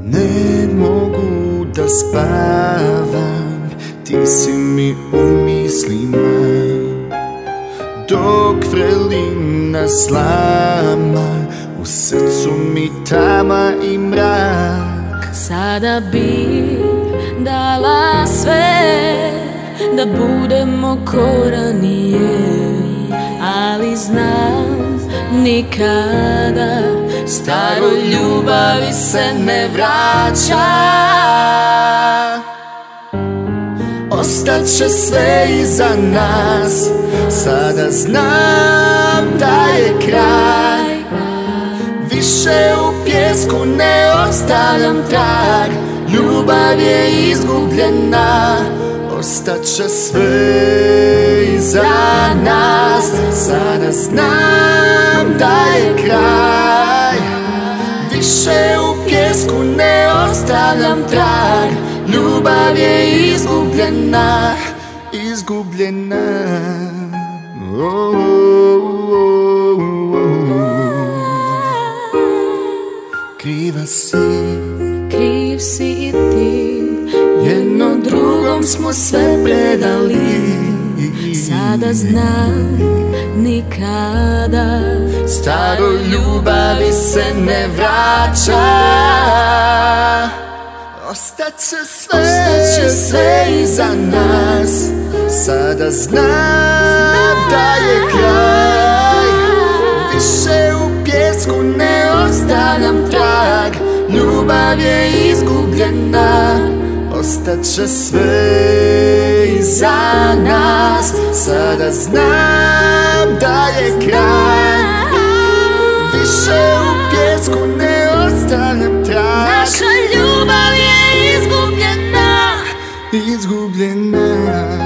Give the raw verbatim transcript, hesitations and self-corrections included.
Ne mogu da spavam, ti si mi u mislima, dok vrelina slama, u srcu mi tama i mrak. Sada bi dala sve da budemo ko ranije, ali znam nikada staroj ljubavi se ne vraća. Ostaće sve iza nas, sada znam da je kraj. Više u pjesku ne ostavljam trag, ljubav je izgubljena. Ostaće sve iza nas, sada znam da je kraj. Više u pjesku ne ostavljam trag, ljubav je izgubljena, izgubljena. Oh, oh, oh, oh. Kriva si, kriv si i ti, jedno drugom smo sve predali. Sada znam nikada staroj ljubavi se ne vraća. Ostaće sve, Ostaće sve iza nas, sada znam da je kraj. Više u pjesku ne ostavljam trag, ljubav je izgubljena. Ostaće sve iza nas, sada znam da je kraj. Više u pjesku ne ostavljam trag, naša ljubav je izgubljena, izgubljena.